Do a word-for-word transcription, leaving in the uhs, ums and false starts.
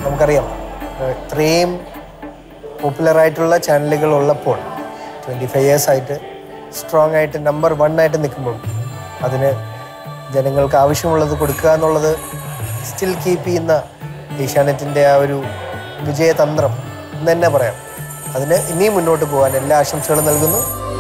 നമുക്കറിയാം ഇത്രയും പോപ്പുലറായിട്ടുള്ള ചാനലുകൾ ഉള്ളപ്പോൾ ട്വൻറ്റി ഫൈവ് ഇയേഴ്സായിട്ട് സ്ട്രോങ് ആയിട്ട് നമ്പർ വൺ ആയിട്ട് നിൽക്കുമ്പോൾ അതിന് ജനങ്ങൾക്ക് ആവശ്യമുള്ളത് കൊടുക്കുക എന്നുള്ളത് സ്റ്റിൽ കീപ്പ് ചെയ്യുന്ന ഏഷ്യാനെറ്റിൻ്റെ ആ ഒരു വിജയതന്ത്രം എന്ന് തന്നെ പറയാം. അതിന് ഇനിയും മുന്നോട്ട് പോകാൻ എല്ലാ ആശംസകളും നൽകുന്നു.